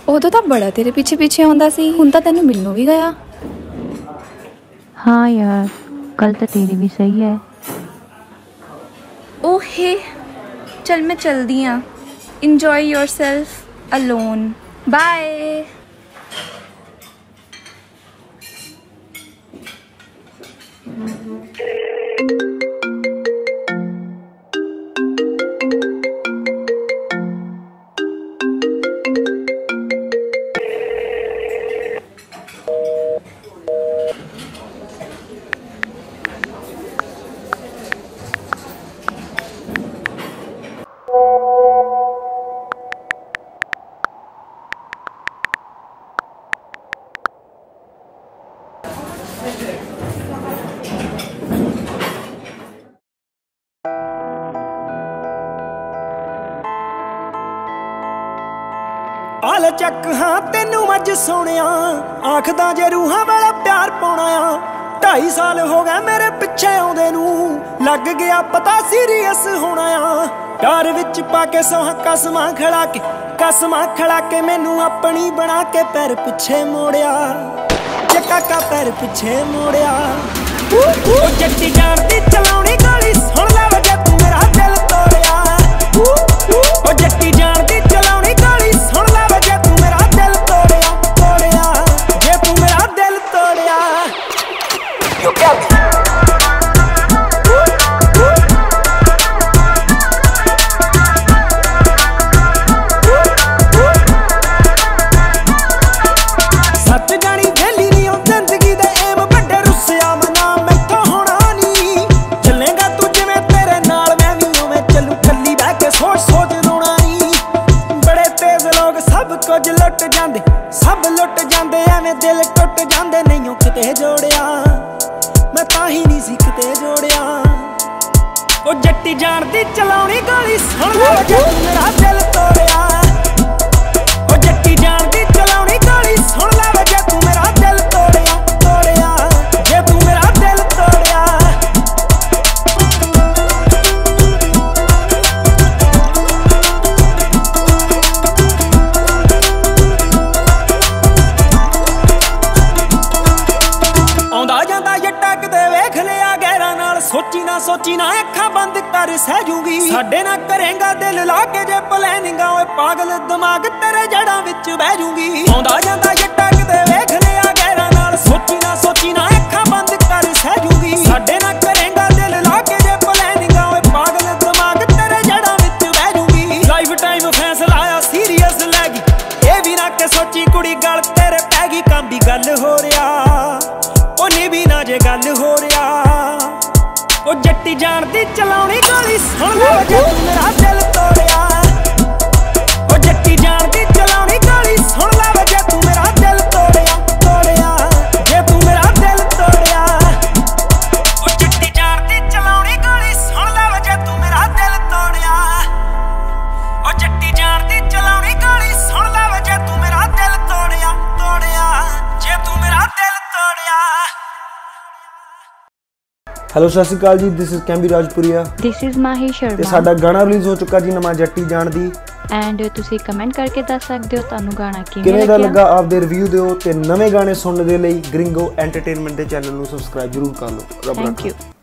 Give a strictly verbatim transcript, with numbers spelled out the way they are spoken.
उदों तो बड़ा तेरे पीछे पीछे आउंदा सी, हुण तां तैनूं मिलणों भी गया। हाँ यार, कल तो तेरी भी सही है। ओहे, चल मैं चलदी हाँ। Enjoy yourself alone. बाय। आल चक हाँ तेनू अज सोनिया, आखदा जे रूहां वाला प्यार पाउणा आ। ढाई साल हो गए मेरे पिछे आउंदे नू, लग गया पता सीरीयस होना आ। प्यार विच पाके सोहां कसमां खड़ा के, कसमां खड़ा के मैनू अपनी बना के पैर पिछे मोड़िया, चक्का का पैर पिछे मोड़िया। ओ जट्टी जान दी चलाउणी गोली, सुण ले वजे तू मेरा दिल तोड़िया। ओ जट्टी जान दी चलाउणी गोली, सुण ले वजे तू मेरा दिल तोड़िया, तोड़िया। जे तू मेरा दिल तोड़िया, यू कैन सच जानी भेली नहीं हो जिंदगी दे एम बड़े रुसिया मना मैथों होना नहीं। चलेगा तू जिवें तेरे नाल मैं भी उवें चलू, कल्ली बह के सोच सोच रोना नहीं। बड़े तेज लोग सब कुछ लुट जांदे, सब लुट जांदे, एवें दिल टुट जांदे। नहीं किते जोड़िया मैं ताही नहीं सी किते जोड़िया। ओ जट्टी जान दी चलाउणी गोली, सुण ले वजे तू मेरा दिल तोड़िया। ओ जट्टी जान दी चलाउणी गोली, सुण ले वजे तू मेरा दिल तोड़िया, तोड़िया। जे तू मेरा दिल तोड़िया। आउंदा जांदा जट्टा किते वेख लिया गैरां नाल, सोची ना सोची ना अखां बंद कर सह जूंगी। साडे ना करेंगा दिल ला के जे प्लैनिंगा, ओए पागल दिमाग तेरे जड़ां विच बह जूंगी। आउंदा जांदा जट्टा किते वेख लिया गैरां नाल, सोची ना सोची ना अखां बंद कर सह जूंगी। साडे ना करेंगा दिल ला के जे प्लैनिंगा, ओए पागल दिमाग तेरे जड़ां विच बह जूंगी। लाइफ टाइम फैसला आया सीरीयस लैगी, ए भी ना के सोची कुड़ी गल तेरे पै गई। काम दी गल हो रिया ओ नी भी ना जे गल हो रिया। ओ जट्टी जान दी चलाउणी गोली, सुण ले वजे तू मेरा दिल तोड़िया। ओ जट्टी जान दी चलाउणी गोली, सुण ले वजे तू मेरा दिल तोड़िया, तोड़िया। जे तू मेरा दिल तोड़िया। ओ जट्टी जान दी चलाउणी गोली, सुण ले वजे तू मेरा दिल तोड़िया। ओ जट्टी जान दी चलाउणी गोली, सुण ले वजे तू मेरा दिल तोड़िया, तोड़िया। जे तू मेरा दिल तोड़िया। हेलो सत श्री अकाल जी, this is Kambi Rajpuria. This is Mahi Sharma. ਤੇ ਸਾਡਾ ਗਾਣਾ ਰਿਲੀਜ਼ ਹੋ ਚੁੱਕਾ ਜੀ ਨਵਾਂ ਜੱਟੀ ਜਾਣ ਦੀ। ਐਂਡ ਤੁਸੀਂ ਕਮੈਂਟ ਕਰਕੇ ਦੱਸ ਸਕਦੇ ਹੋ ਤੁਹਾਨੂੰ ਗਾਣਾ ਕਿਵੇਂ ਕਿਵੇਂ ਦਾ ਲੱਗਾ, ਆਪਦੇ ਰਿਵਿਊ ਦਿਓ ਤੇ ਨਵੇਂ ਗਾਣੇ ਸੁਣਨ ਦੇ ਲਈ ਗ੍ਰਿੰਗੋ ਐਂਟਰਟੇਨਮੈਂਟ ਦੇ ਚੈਨਲ ਨੂੰ ਸਬਸਕ੍ਰਾਈਬ ਜ਼ਰੂਰ ਕਰ ਲਓ। ਰੱਬ ਰੱਖਾ। Thank you.